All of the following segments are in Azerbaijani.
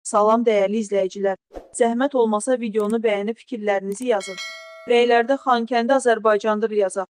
Salam dəyərli izləyicilər. Zəhmət olmasa videonu bəyənib fikirlərinizi yazın. Rəylərdə Xankəndi Azərbaycandır yazaq.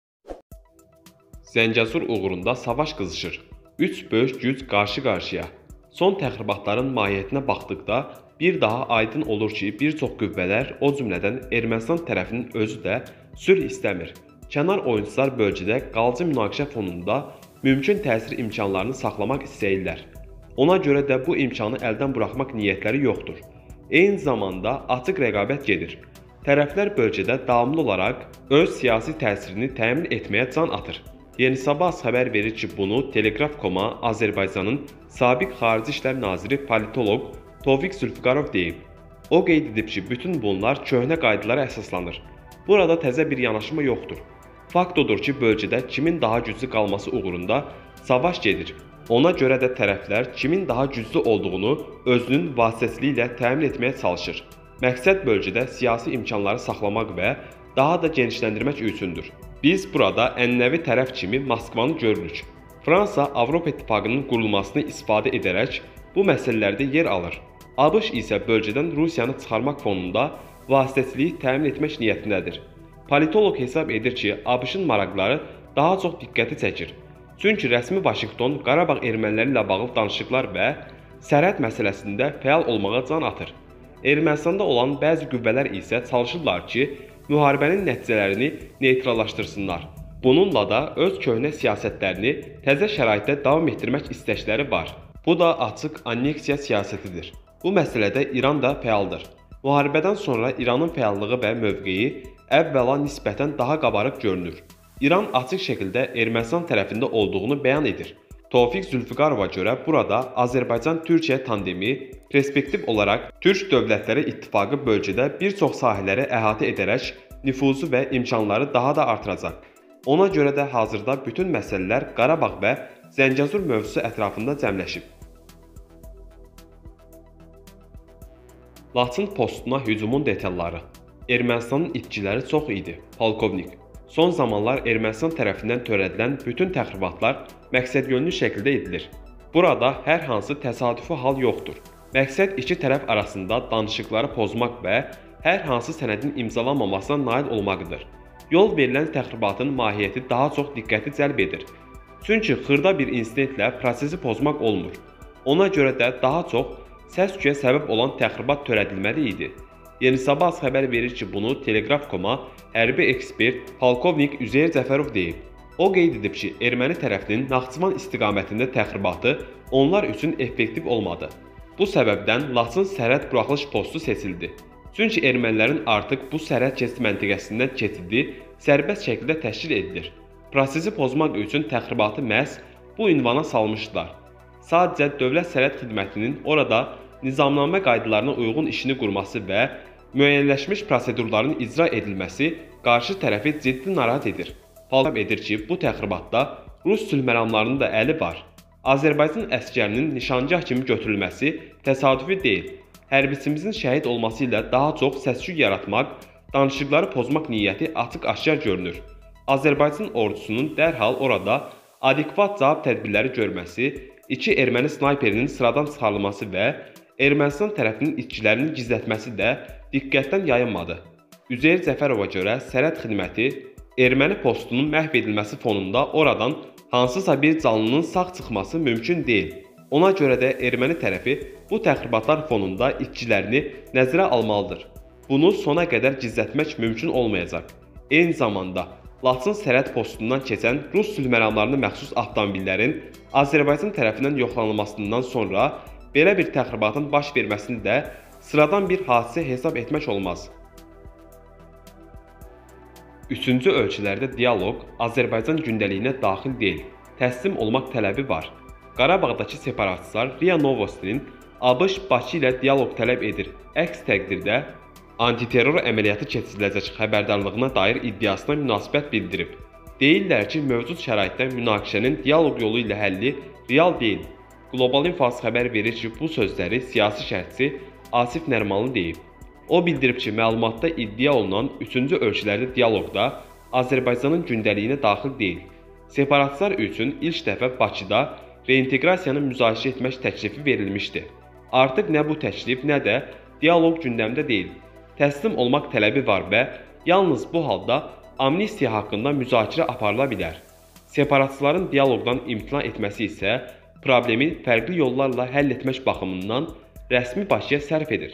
Zəngəzur uğrunda savaş qızışır. Üç böyük güc qarşı-qarşıya. Son təxribatların mahiyyətinə baxdıqda bir daha aydın olur ki, bir çox qüvvələr, o cümlədən Ermənistan tərəfinin özü də sülh istəmir. Kənar oyunçular bölgədə qalıcı münaqişə fonunda mümkün təsir imkanlarını saxlamaq istəyirlər. Ona görə də bu imkanı əldən buraxmaq niyyətləri yoxdur. Eyni zamanda açıq rəqabət gedir. Tərəflər bölgədə davamlı olaraq öz siyasi təsirini təmin etməyə can atır. Yeni Sabah xəbər verir ki, bunu Telegraf.com-a Azərbaycanın sabiq Xarici İşlər Naziri politoloq Tofiq Zülfüqarov deyib. O qeyd edib ki, bütün bunlar köhnə qaydalara əsaslanır. Burada təzə bir yanaşma yoxdur. Fakt odur ki, bölgədə kimin daha güclü qalması uğrunda savaş gedir. Ona görə də tərəflər kimin daha güclü olduğunu özünün vasitəsilə ilə təmin etməyə çalışır. Məqsəd bölgədə siyasi imkanları saxlamaq və daha da genişləndirmək üçündür. Biz burada ənənəvi tərəf kimi Moskvanı görürük. Fransa Avropa İttifaqının qurulmasını istifadə edərək bu məsələlərdə yer alır. ABŞ isə bölgədən Rusiyanı çıxarmaq fonunda vasitəçiliyi təmin etmək niyyətindədir. Politoloq hesab edir ki, ABŞ-ın maraqları daha çox diqqəti çəkir. Çünki rəsmi Vaşinqton Qarabağ erməniləri ilə bağlı danışıqlar və sərhəd məsələsində fəal olmağa can atır. Ermənistanda olan bəzi qüvvələr isə çalışırlar ki, müharibənin nəticələrini neytrallaşdırsınlar. Bununla da öz köhnə siyasətlərini təzə şəraitdə davam etdirmək istəkləri var. Bu da açıq anneksiya siyasətidir. Bu məsələdə İran da fəaldır. Müharibədən sonra İranın fəallığı və mövqeyi əvvəla nisbətən daha qabarıq görünür. İran açıq şəkildə Ermənistan tərəfində olduğunu bəyan edir. Tofiq Zülfüqarova görə burada Azərbaycan-Türkiyə tandemi perspektiv olaraq Türk dövlətləri ittifaqı bölgədə bir çox sahələri əhatə edərək nüfuzu və imkanları daha da artıracaq. Ona görə də hazırda bütün məsələlər Qarabağ və Zəngəzur mövzusu ətrafında cəmləşib. Laçın postuna hücumun detalları. Ermənistanın itkiləri çox idi. Polkovnik. Son zamanlar Ermənistan tərəfindən törədilən bütün təxribatlar məqsədyönlü şəkildə edilir. Burada hər hansı təsadüfi hal yoxdur. Məqsəd iki tərəf arasında danışıqları pozmaq və hər hansı sənədin imzalanmamasına nail olmaqdır. Yol verilən təxribatın mahiyyəti daha çox diqqəti cəlb edir. Çünki xırda bir insidentlə prosesi pozmaq olmur. Ona görə də daha çox səs-küyə səbəb olan təxribat törədilməli idi. Yeni Sabah xəbər verir ki, bunu Telegraf.com-a hərbi ekspert polkovnik Üzeyir Cəfərov deyib. O qeyd edib ki, erməni tərəfinin Naxçıvan istiqamətində təxribatı onlar üçün effektiv olmadı. Bu səbəbdən Laçın sərhəd buraxılış postu seçildi. Çünki ermənilərin artıq bu sərhəd keçid məntəqəsindən keçidi sərbəst şəkildə təşkil edilir. Prosesi pozmaq üçün təxribatı məhz bu ünvana salmışdılar. Sadəcə Dövlət Sərhəd Xidmətinin orada nizamnamə qaydalarına uyğun işini qurması və müəyyənləşmiş prosedurların icra edilməsi qarşı tərəfi ciddi narahat edir. Hesab edir ki, bu təxribatda Rus sülh məramlarının da əli var. Azərbaycan əskərinin nişangah kimi götürülməsi təsadüfi deyil. Hərbiçimizin şəhid olması ilə daha çox səs-küy yaratmaq, danışıqları pozmaq niyyəti açıq-aşkar görünür. Azərbaycan ordusunun dərhal orada adekvat cavab tədbirləri görməsi, iki erməni snayperinin sıradan çıxarılması və Ermənistan tərəfinin itkilərini gizlətməsi də diqqətdən yayınmadı. Üzeyir Cəfərova görə sərhəd xidməti erməni postunun məhv edilməsi fonunda oradan hansısa bir canlının sağ çıxması mümkün deyil. Ona görə də erməni tərəfi bu təxribatlar fonunda itkilərini nəzərə almalıdır. Bunu sona qədər gizlətmək mümkün olmayacaq. Eyni zamanda Laçın sərhəd postundan keçən Rus sülh məramlarına məxsus avtomobillərin Azərbaycan tərəfindən yoxlanılmasından sonra belə bir təxribatın baş verməsini də sıradan bir hadisə hesab etmək olmaz. Üçüncü ölçülərdə dialoq Azərbaycan gündəliyinə daxil deyil, təslim olmaq tələbi var. Qarabağdakı separatçılar RIA Novostinin ABŞ Bakı ilə dialoq tələb edir. Əks təqdirdə antiterror əməliyyatı keçiriləcək xəbərdarlığına dair iddiasına münasibət bildirib. Deyirlər ki, mövcud şəraitdə münaqişənin dialoq yolu ilə həlli real deyil. Qlobal İnfaz xəbər verir ki, bu sözləri siyasi şərhçi Asif Nərmanlı deyib. O bildirib ki, məlumatda iddia olunan üçüncü ölçülərdə dialoqda Azərbaycanın gündəliyinə daxil deyil. Separatçılar üçün ilk dəfə Bakıda reinteqrasiyanı müzakirə etmək təklifi verilmişdi. Artıq nə bu təklif, nə də dialoq gündəmdə deyil. Təslim olmaq tələbi var və yalnız bu halda amnistiya haqqında müzakirə aparıla bilər. Separatçıların dialoqdan imtina etməsi isə problemi fərqli yollarla həll etmək baxımından rəsmi Bakıya sərf edir.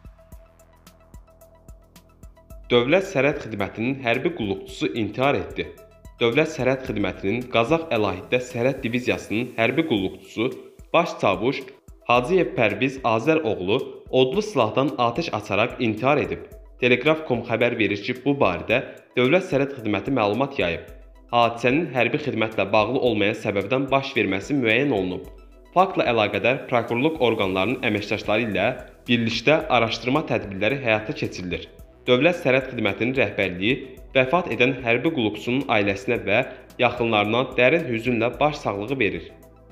Dövlət Sərhəd Xidmətinin hərbi qulluqçusu intihar etdi. Dövlət Sərhəd Xidmətinin Qazax Əlahiddə Sərhəd Diviziyasının hərbi qulluqçusu Baş Çavuş Hacıyev Pərviz Azəroğlu odlu silahdan atəş açaraq intihar edib. Telegraf.com xəbər verir ki, bu barədə Dövlət Sərhəd Xidməti məlumat yayıb. Hadisənin hərbi xidmətlə bağlı olmayan səbəbdən baş verməsi müəyyən olunub. Faktla əlaqədar prokurorluq orqanlarının əməkdaşları ilə birlikdə araşdırma tədbirləri həyata keçirilir. Dövlət Sərhəd Xidmətinin rəhbərliyi vəfat edən hərbi qulluqçunun ailəsinə və yaxınlarına dərin hüznlə başsağlığı verir.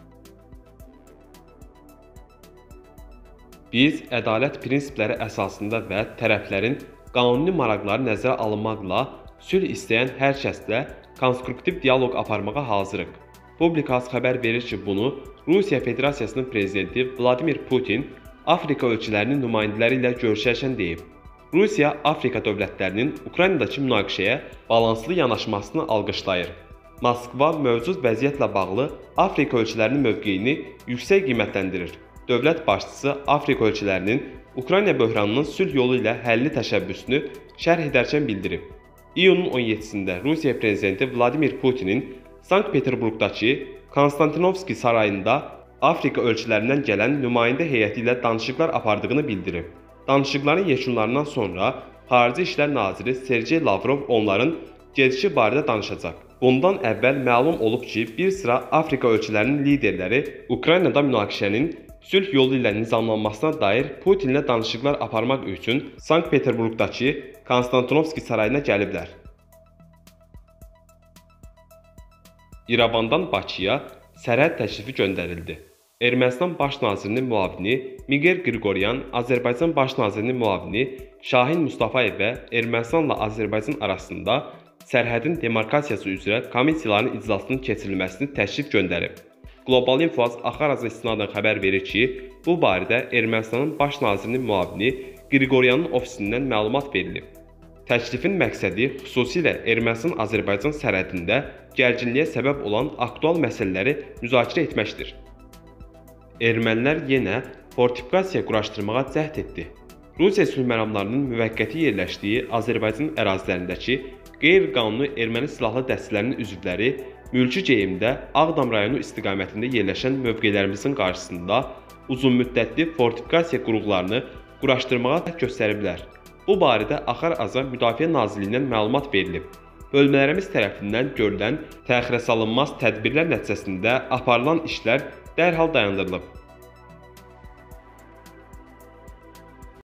Biz ədalət prinsipləri əsasında və tərəflərin qanuni maraqları nəzərə alınmaqla sülh istəyən hər kəslə konstruktiv dialoq aparmağa hazırıq. Publikas xəbər verir ki, bunu Rusiya Federasiyasının prezidenti Vladimir Putin Afrika ölkələrinin nümayəndələri ilə görüşərkən deyib. Rusiya Afrika dövlətlərinin Ukraynadakı münaqişəyə balanslı yanaşmasını alqışlayır. Moskva mövcud vəziyyətlə bağlı Afrika ölkələrinin mövqeyini yüksək qiymətləndirir. Dövlət başçısı Afrika ölkələrinin Ukrayna böhranının sülh yolu ilə həlli təşəbbüsünü şərh edərkən bildirib. İyunun 17-sində Rusiya prezidenti Vladimir Putinin Sankt-Peterburqdakı Konstantinovski sarayında Afrika ölkələrindən gələn nümayəndə heyəti ilə danışıqlar apardığını bildirib. Danışıqların yekunlarından sonra Xarici İşlər Naziri Sergey Lavrov onların gedişi barədə danışacaq. Bundan əvvəl məlum olub ki, bir sıra Afrika ölkələrinin liderləri Ukraynada münaqişənin sülh yolu ilə nizamlanmasına dair Putinlə danışıqlar aparmaq üçün Sankt-Peterburqdakı Konstantinovski sarayına gəliblər. İrəvandan Bakıya sərhəd təklifi göndərildi. Ermənistan Baş Nazirinin müavini Miguel Grigoryan, Azərbaycan Baş Nazirinin müavini Şahin Mustafayev və Ermənistanla Azərbaycan arasında sərhədin demarkasiyası üzrə komissiyaların iclasının keçirilməsini təklif göndərib. Global Info Axaraza istinadən xəbər verir ki, bu barədə Ermənistanın Baş Nazirinin müavini Grigoryanın ofisindən məlumat verilib. Təklifin məqsədi xüsusilə Ermənistan-Azərbaycan sərhədində gərginliyə səbəb olan aktual məsələləri müzakirə etməkdir. Ermənilər yenə fortifikasiya quraşdırmağa cəhd etdi. Rusiya sülh məramlarının müvəqqəti yerləşdiyi Azərbaycan ərazilərindəki qeyri-qanuni erməni silahlı dəstələrinin üzvləri mülki geyimdə Ağdam rayonu istiqamətində yerləşən mövqelərimizin qarşısında uzunmüddətli fortifikasiya qurğularını quraşdırmağa cəhd göstəriblər. Bu barədə Axar-Aza Müdafiə Nazirliyindən məlumat verilib. Bölmələrimiz tərəfindən görülən təxirəsalınmaz tədbirlər nəticəsində aparılan işlər dərhal dayandırılıb.